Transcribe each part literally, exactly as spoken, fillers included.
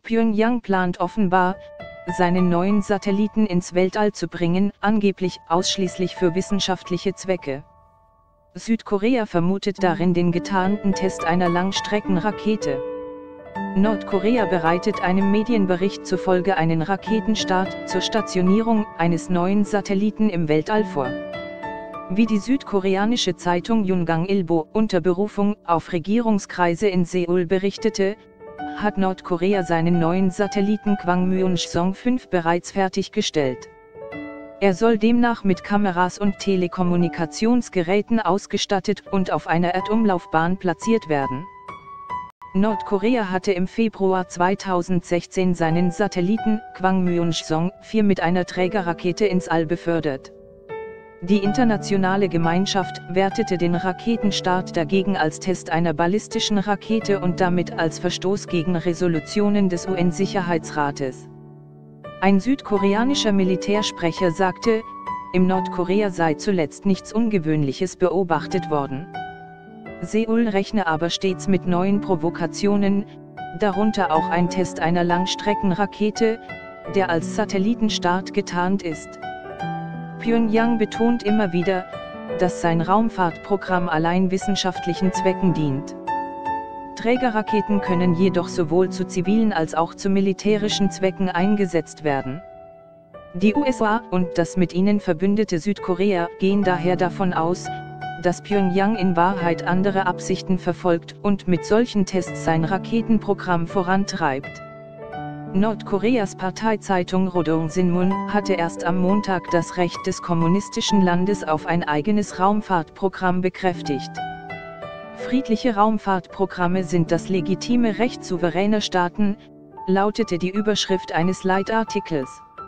Pyongyang plant offenbar, seinen neuen Satelliten ins Weltall zu bringen, angeblich ausschließlich für wissenschaftliche Zwecke. Südkorea vermutet darin den getarnten Test einer Langstreckenrakete. Nordkorea bereitet einem Medienbericht zufolge einen Raketenstart zur Stationierung eines neuen Satelliten im Weltall vor. Wie die südkoreanische Zeitung Yongang-ilbo unter Berufung auf Regierungskreise in Seoul berichtete, hat Nordkorea seinen neuen Satelliten Kwangmyonjong fünf bereits fertiggestellt. Er soll demnach mit Kameras und Telekommunikationsgeräten ausgestattet und auf einer Erdumlaufbahn platziert werden. Nordkorea hatte im Februar zweitausendsechzehn seinen Satelliten Kwangmyonjong vier mit einer Trägerrakete ins All befördert. Die internationale Gemeinschaft wertete den Raketenstart dagegen als Test einer ballistischen Rakete und damit als Verstoß gegen Resolutionen des U N-Sicherheitsrates. Ein südkoreanischer Militärsprecher sagte, in Nordkorea sei zuletzt nichts Ungewöhnliches beobachtet worden. Seoul rechne aber stets mit neuen Provokationen, darunter auch ein Test einer Langstreckenrakete, der als Satellitenstart getarnt ist. Pyongyang betont immer wieder, dass sein Raumfahrtprogramm allein wissenschaftlichen Zwecken dient. Trägerraketen können jedoch sowohl zu zivilen als auch zu militärischen Zwecken eingesetzt werden. Die U S A und das mit ihnen verbündete Südkorea gehen daher davon aus, dass Pyongyang in Wahrheit andere Absichten verfolgt und mit solchen Tests sein Raketenprogramm vorantreibt. Nordkoreas Parteizeitung Rodong Sinmun hatte erst am Montag das Recht des kommunistischen Landes auf ein eigenes Raumfahrtprogramm bekräftigt. Friedliche Raumfahrtprogramme sind das legitime Recht souveräner Staaten, lautete die Überschrift eines Leitartikels.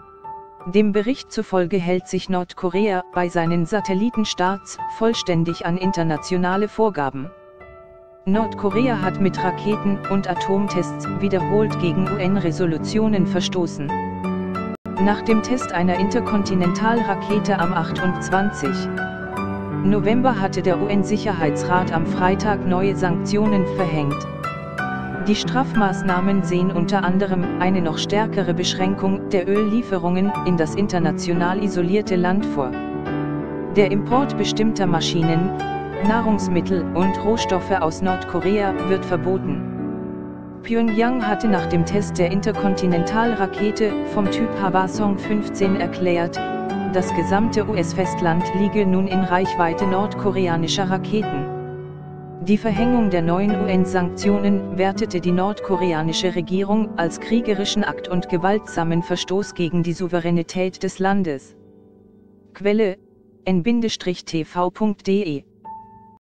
Dem Bericht zufolge hält sich Nordkorea bei seinen Satellitenstarts vollständig an internationale Vorgaben. Nordkorea hat mit Raketen- und Atomtests wiederholt gegen U N-Resolutionen verstoßen. Nach dem Test einer Interkontinentalrakete am achtundzwanzigsten November hatte der U N-Sicherheitsrat am Freitag neue Sanktionen verhängt. Die Strafmaßnahmen sehen unter anderem eine noch stärkere Beschränkung der Öllieferungen in das international isolierte Land vor. Der Import bestimmter Maschinen, Nahrungsmittel und Rohstoffe aus Nordkorea wird verboten. Pyongyang hatte nach dem Test der Interkontinentalrakete vom Typ Hwasong fünfzehn erklärt, das gesamte U S-Festland liege nun in Reichweite nordkoreanischer Raketen. Die Verhängung der neuen U N-Sanktionen wertete die nordkoreanische Regierung als kriegerischen Akt und gewaltsamen Verstoß gegen die Souveränität des Landes. Quelle: en Bindestrich T V punkt de